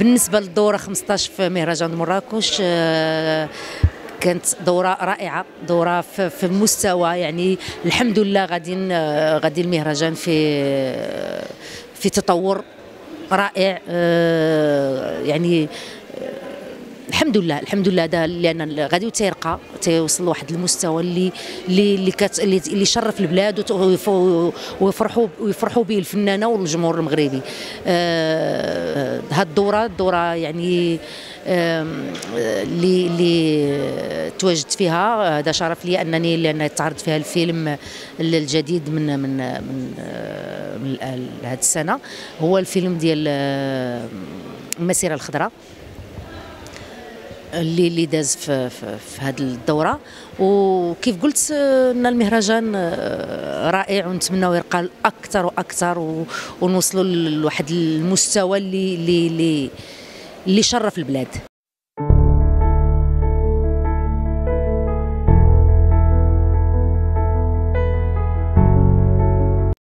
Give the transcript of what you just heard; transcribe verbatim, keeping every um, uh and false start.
بالنسبه للدوره خمسطاش في مهرجان مراكش، آه، كانت دوره رائعه، دوره في, في مستوى، يعني الحمد لله غادي غادي المهرجان في في تطور رائع. آه، يعني الحمد لله الحمد لله ده، لان غادي تيرقى تيوصل لواحد المستوى اللي اللي اللي, كت اللي, اللي شرف البلاد ويفرحوا ويفرحوا به الفنانه والجمهور المغربي. آه هاد الدوره الدوره يعني اللي اللي تواجدت فيها، هذا شرف لي انني لان تعرض فيها الفيلم الجديد من من من, من هذه السنه، هو الفيلم ديال المسيره الخضراء اللي اللي داز في, في, في هذه الدوره. وكيف قلت ان المهرجان رائع، ونتمناو يرقى اكثر واكثر ونوصلوا لواحد المستوى اللي اللي اللي شرف البلاد.